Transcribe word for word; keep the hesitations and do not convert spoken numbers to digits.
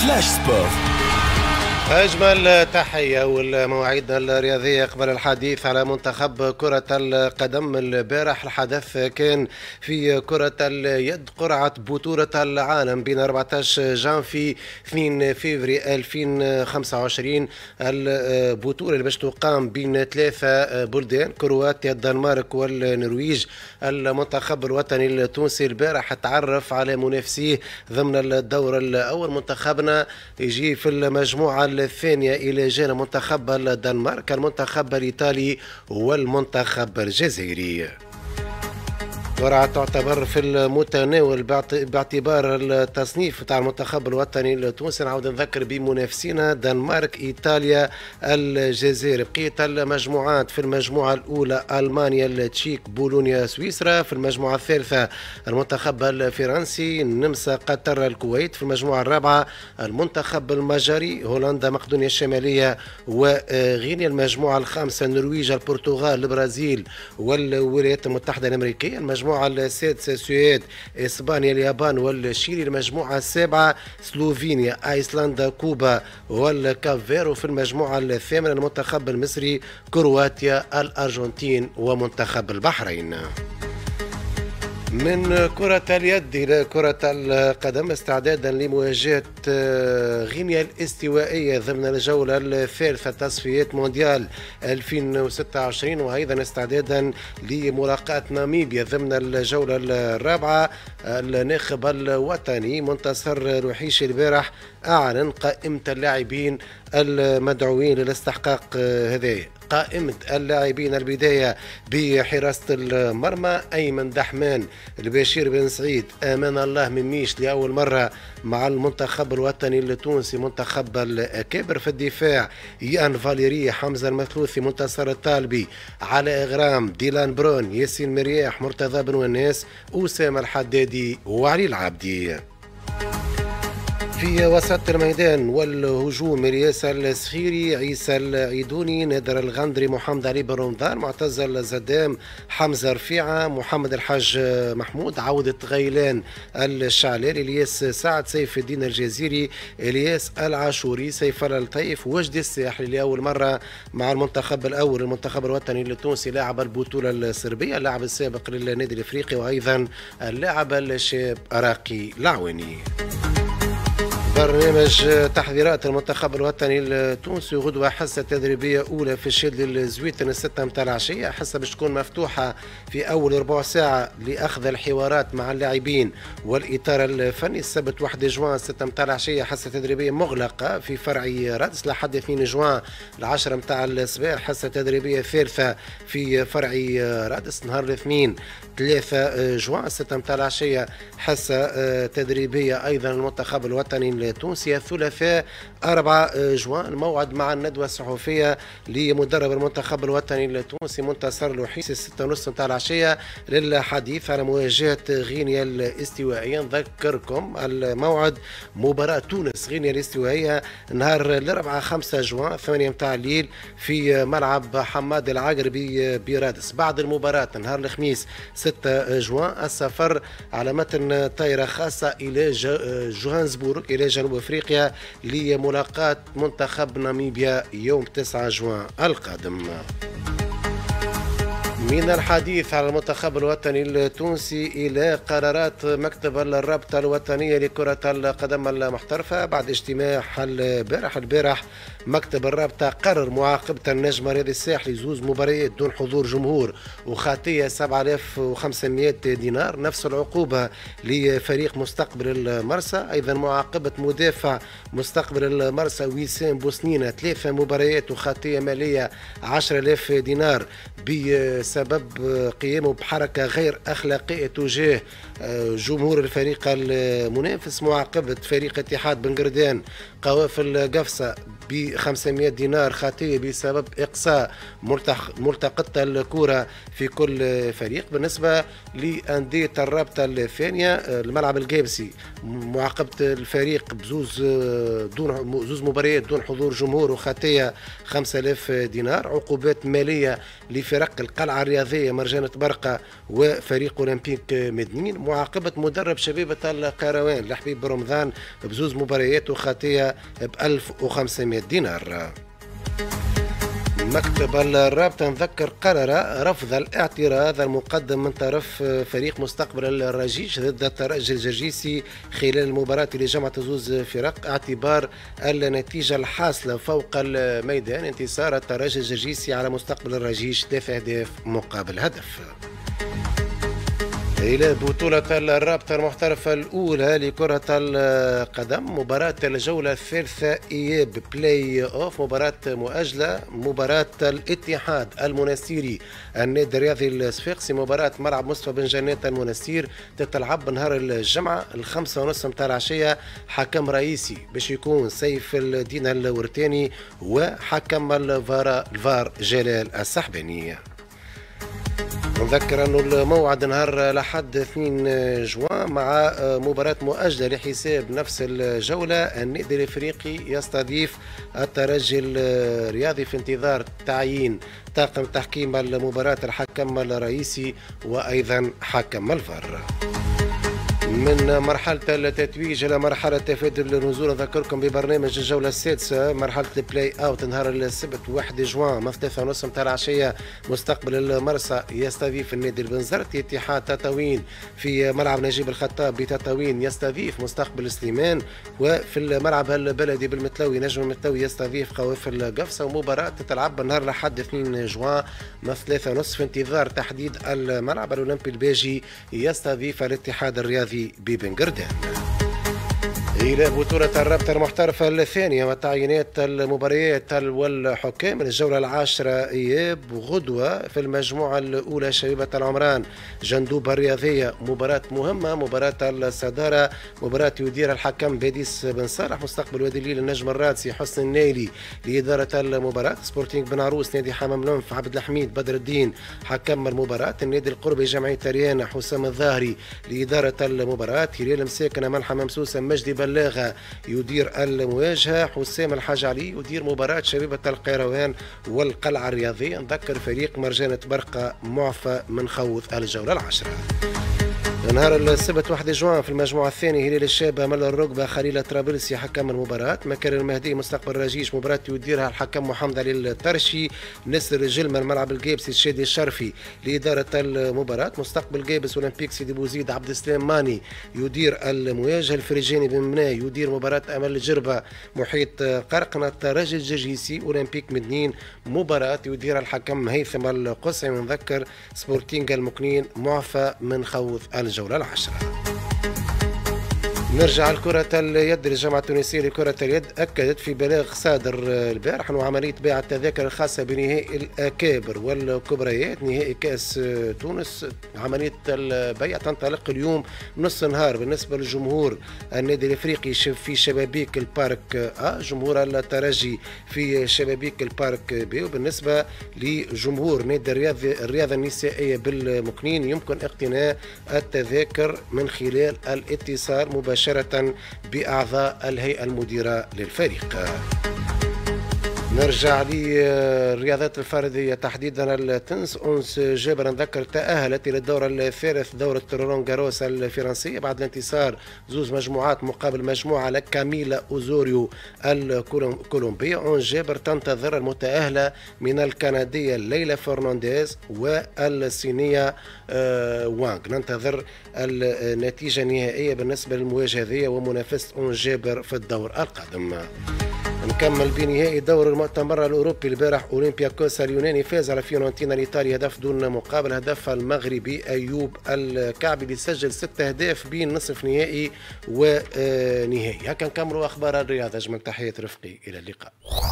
فلاش سبور. أجمل تحية والمواعيد الرياضية قبل الحديث على منتخب كرة القدم. البارح الحدث كان في كرة اليد، قرعة بطولة العالم بين أربعة عشر جانفي اثنين فيفري ألفين وخمسة وعشرين. البطولة اللي باش تقام بين ثلاثة بلدان، كرواتيا، الدنمارك والنرويج. المنتخب الوطني التونسي البارح تعرف على منافسيه ضمن الدور الأول. منتخبنا يجي في المجموعة الثانية إلى جانب منتخب الدنمارك، المنتخب الإيطالي والمنتخب الجزائري. قرعة تعتبر في المتناول باعتبار التصنيف تاع المنتخب الوطني التونسي. نعاود نذكر بمنافسينا دنمارك، ايطاليا، الجزائر. بقية المجموعات: في المجموعة الأولى ألمانيا، التشيك، بولونيا، سويسرا. في المجموعة الثالثة المنتخب الفرنسي، النمسا، قطر، الكويت. في المجموعة الرابعة المنتخب المجري، هولندا، مقدونيا الشمالية وغينيا. المجموعة الخامسة النرويج، البرتغال، البرازيل والولايات المتحدة الأمريكية. المجموعة السادسة السويد، إسبانيا، اليابان والشيلي. المجموعة السابعة سلوفينيا، أيسلندا، كوبا والكافير. وفي المجموعة الثامنة المنتخب المصري، كرواتيا، الأرجنتين ومنتخب البحرين. من كرة اليد إلى كرة القدم، استعدادا لمواجهة غينيا الاستوائية ضمن الجولة الثالثة تصفيات مونديال ألفين وستة وعشرين، وأيضا استعدادا لملاقاة ناميبيا ضمن الجولة الرابعة. الناخب الوطني منتصر روحيشي البارح أعلن قائمة اللاعبين المدعوين للاستحقاق هذايا. قائمة اللاعبين: البداية بحراسة المرمى، أيمن دحمان، البشير بن سعيد، أمان الله مميش لأول مرة مع المنتخب الوطني التونسي منتخب الأكابر. في الدفاع يان فاليري، حمزة المثلوثي، منتصر الطالبي، علاء إغرام، ديلان برون، ياسين مرياح، مرتضى بن وناس، أسامة الحدادي وعلي العابدي. في وسط الميدان والهجوم: الياس السخيري، عيسى العيدوني، نادر الغندري، محمد علي بن رمضان، معتز الزدام، حمزة رفيعة، محمد الحاج محمود، عودة غيلان الشعلاري، الياس سعد، سيف الدين الجزيري، الياس العاشوري، سيف اللطيف، وجدي الساحلي لأول مرة مع المنتخب الأول المنتخب الوطني التونسي، لاعب البطولة الصربية، اللاعب السابق للنادي الإفريقي، وأيضا اللاعب الشاب أراقي العواني. برنامج تحضيرات المنتخب الوطني التونسي غدوة حصة تدريبية أولى في الشيل الزويتن الستة متاع العشية. حصة باش تكون مفتوحة في أول ربع ساعة لأخذ الحوارات مع اللاعبين والإطار الفني. السبت واحد جوان ستة متاع العشية حصة تدريبية مغلقة في فرع رادس لحد اثنين جوان العشرة متاع الصباح. حصة تدريبية ثالثة في فرع رادس نهار الاثنين ثلاثة جوان ستة متاع العشية. حصة تدريبية أيضا المنتخب الوطني التونسي الثلاثاء أربعة جوان، موعد مع الندوة الصحفية لمدرب المنتخب الوطني التونسي منتصر لوحيس ستة ونص متاع العشية للحديث على مواجهة غينيا الاستوائية. نذكركم الموعد: مباراة تونس غينيا الاستوائية نهار الأربعاء خمسة جوان ثمانية متاع الليل في ملعب حماد العقربي برادس. بعد المباراة نهار الخميس ستة جوان السفر على متن طائرة خاصة إلى جوهانسبورغ إلى جنوب أفريقيا لملاقاة منتخب ناميبيا يوم تسعة جوان القادم. من الحديث على المنتخب الوطني التونسي إلى قرارات مكتب الرابطة الوطنية لكرة القدم المحترفة بعد اجتماع البارح. البارح مكتب الرابطة قرر معاقبة النجم الرياضي الساحلي زوز مباريات دون حضور جمهور وخاتية سبعة آلاف وخمسمائة دينار، نفس العقوبة لفريق مستقبل المرسى. أيضا معاقبة مدافع مستقبل المرسى وسام بوسنينة ثلاثة مباريات وخاتية مالية عشرة آلاف دينار بسبب قيامه بحركة غير أخلاقية تجاه جمهور الفريق المنافس. معاقبة فريق اتحاد بن قردان قوافل قفصة ب خمسمائة دينار خاتية بسبب إقصاء ملتقطة الكرة في كل فريق. بالنسبة لأندية الرابطة الثانية الملعب القابسي معاقبة الفريق بزوز دون زوز مباريات دون حضور جمهور وخاتية خمسة آلاف دينار. عقوبات مالية لفرق القلعة الرياضية مرجانة برقة وفريق أولمبيك مدنين، معاقبة مدرب شبيبة القيروان لحبيب رمضان بزوز مباريات وخاطية ب ألف وخمسمائة دينار. مكتب الرابطة نذكر قرر رفض الاعتراض المقدم من طرف فريق مستقبل الرجيج ضد الترجي الجرجيسي خلال المباراة اللي جمعت زوز فرق، اعتبار النتيجة الحاصلة فوق الميدان انتصار الترجي الجرجيسي على مستقبل الرجيج ثلاث أهداف مقابل هدف. إلى بطولة الرابطة المحترفة الأولى لكرة القدم، مباراة الجولة الثالثة إياب بلاي أوف، مباراة مؤجلة، مباراة الاتحاد المنستيري النادي الرياضي الصفاقسي، مباراة ملعب مصطفى بن جنات المنستير تتلعب نهار الجمعة الخمسة ونصف متاع العشية. حكم رئيسي باش يكون سيف الدين الورتاني، وحكم الفار الفار جلال السحباني. نذكر أنه الموعد نهار الأحد اثنين جوان مع مباراة مؤجلة لحساب نفس الجولة. النادي الإفريقي يستضيف الترجي الرياضي في انتظار تعيين طاقم تحكيم المباراة، الحكم الرئيسي وأيضا حكم الفار. من مرحلة التتويج إلى مرحلة تفادي النزول، نذكركم ببرنامج الجولة السادسة مرحلة البلاي أوت نهار السبت واحد جوان من ثلاثة ونصف متاع العشية. مستقبل المرسى يستضيف النادي البنزرتي، اتحاد تطاوين في ملعب نجيب الخطاب بتطاوين يستضيف مستقبل سليمان، وفي الملعب البلدي بالمتلوي نجم المتلوي يستضيف قوافل قفصة. ومباراة تتلعب نهار الأحد اثنين جوان من ثلاثة ونصف في انتظار تحديد الملعب. الأولمبي الباجي يستضيف الاتحاد الرياضي ببن قردان. إلى بطولة الرابطة المحترفة الثانية وتعيينات المباريات والحكام، الجولة العاشرة إياب غدوة في المجموعة الأولى شبيبة العمران جندوبة الرياضية، مباراة مهمة، مباراة الصدارة، مباراة يدير الحكم باديس بن صالح. مستقبل وادي الليل النجم الرادسي حسن النيلي لإدارة المباراة. سبورتينغ بن عروس نادي حمام لنف عبد الحميد بدر الدين حكم المباراة. النادي القربي جمعية ريانا حسام الظاهري لإدارة المباراة. هلال مساكنة ملحة ممسوسة مجدي بلاغة يدير المواجهة. حسام الحاج علي يدير مباراة شبيبة القيروان والقلعة الرياضية. نذكر فريق مرجانة برقة معفى من خوض الجولة العاشرة. نهار السبت واحد جوان في المجموعة الثانية هلال الشابة مل الركبة خليل طرابلسي حكم المباراة. مكان المهدي مستقبل رجيش مباراة يديرها الحكم محمد علي الترشي. نسر جلمة الملعب الجيبسي الشادي الشرفي لإدارة المباراة. مستقبل جيبس أولمبيك سيدي بوزيد عبد السلام ماني يدير المواجهة. الفريجاني بن مناي يدير مباراة أمل الجربة محيط قرقنة. الترجي الجرجيسي أولمبيك مدنين مباراة يدير الحكم هيثم القصعي. ونذكر سبورتينغ المكنين معفى من خوض الجولة العشرة. نرجع لكرة اليد. الجامعة التونسية لكرة اليد أكدت في بلاغ صادر البارح أنه عملية بيع التذاكر الخاصة بنهائي الأكابر والكبريات نهائي كأس تونس، عملية البيع تنطلق اليوم نص نهار بالنسبة للجمهور النادي الإفريقي في شبابيك البارك أ، جمهور الترجي في شبابيك البارك ب، وبالنسبة لجمهور نادي الرياضة الرياضة النسائية بالمكنين يمكن اقتناء التذاكر من خلال الاتصال مباشرة بأعضاء الهيئة المديرة للفريق. نرجع للرياضات الفردية تحديدا التنس. أنس جابر نذكر تأهلت إلى الدور الثالث دورة رولان جاروس الفرنسية بعد الانتصار زوز مجموعات مقابل مجموعة لكاميلا أوزوريو الكولومبية. أنس جابر تنتظر المتأهلة من الكندية ليلى فرنانديز والصينية وانغ. ننتظر النتيجة النهائية بالنسبة للمواجهة هذه ومنافسة أنس جابر في الدور القادم. نكمل بنهائي دور المؤتمر الأوروبي البارح. أولمبياكوس اليوناني فاز على فيورنتينا الإيطالي هدف دون مقابل. هدف المغربي أيوب الكعبي اللي سجل ست أهداف بين نصف نهائي ونهائي. هكا نكملوا أخبار الرياضة. أجمل تحية رفقي، إلى اللقاء.